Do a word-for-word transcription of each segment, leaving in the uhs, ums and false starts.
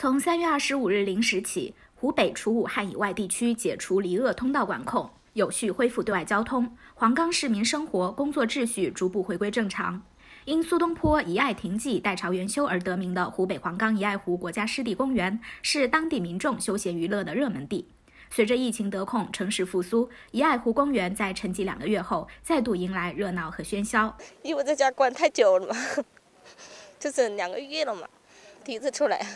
从三月二十五日零时起，湖北除武汉以外地区解除离鄂通道管控，有序恢复对外交通，黄冈市民生活、工作秩序逐步回归正常。因苏东坡遗爱亭记代朝元修而得名的湖北黄冈遗爱湖国家湿地公园，是当地民众休闲娱乐的热门地。随着疫情得控，城市复苏，遗爱湖公园在沉寂两个月后，再度迎来热闹和喧嚣。 因为在家关太久了嘛，就是两个月了嘛，第一次出来，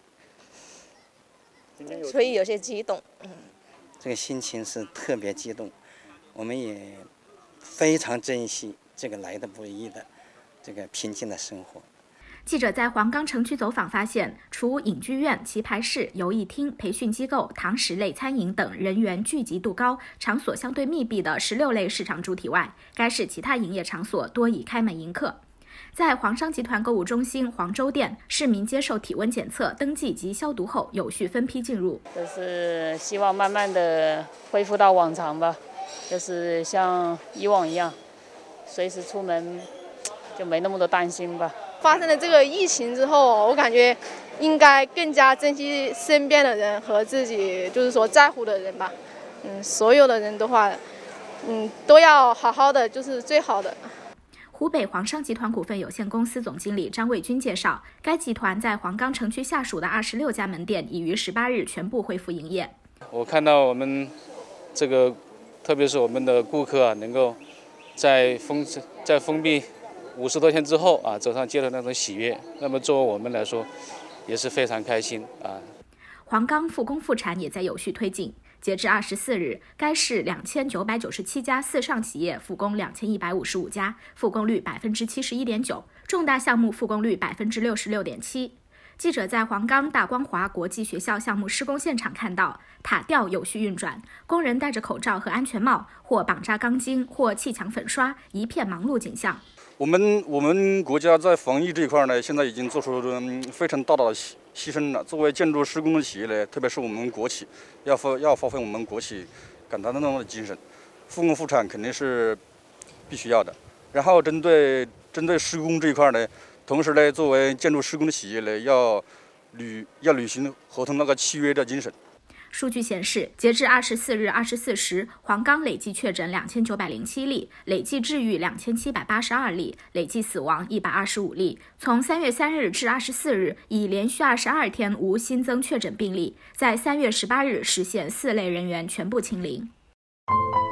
所以有些激动。嗯， 这个心情是特别激动，我们也非常珍惜这个来的不易的这个平静的生活。 记者在黄冈城区走访发现，除影剧院、棋牌室、游艺厅、培训机构、堂食类餐饮等人员聚集度高、场所相对密闭的十六类市场主体外，该市其他营业场所多已开门迎客。在黄商集团购物中心黄州店，市民接受体温检测、登记及消毒后，有序分批进入。 就是希望慢慢的恢复到往常吧，就是像以往一样，随时出门就没那么多担心吧。 发生了这个疫情之后，我感觉应该更加珍惜身边的人和自己就是说在乎的人吧。嗯，所有的人的话，嗯，都要好好的，就是最好的。 湖北黄商集团股份有限公司总经理张卫军介绍，该集团在黄冈城区下属的二十六家门店已于十八日全部恢复营业。 我看到我们这个，特别是我们的顾客啊，能够在封在封闭五十多天之后啊，走上街头那种喜悦，那么作为我们来说，也是非常开心啊。 黄冈复工复产也在有序推进。截至二十四日，该市两千九百九十七家四上企业复工两千一百五十五家，复工率百分之七十一点九，重大项目复工率百分之六十六点七。记者在黄冈大光华国际学校项目施工现场看到，塔吊有序运转，工人戴着口罩和安全帽，或绑扎钢筋，或砌墙粉刷，一片忙碌景象。 我们我们国家在防疫这一块呢，现在已经做出了非常大大的牺牺牲了。作为建筑施工的企业呢，特别是我们国企，要发要发挥我们国企感担当的精神，复工复产肯定是必须要的。然后针对针对施工这一块呢，同时呢，作为建筑施工的企业呢，要履要履行合同那个契约的精神。 数据显示，截至二十四日二十四时，黄冈累计确诊两千九百零七例，累计治愈两千七百八十二例，累计死亡一百二十五例。从三月三日至二十四日，已连续二十二天无新增确诊病例，在三月十八日实现四类人员全部清零。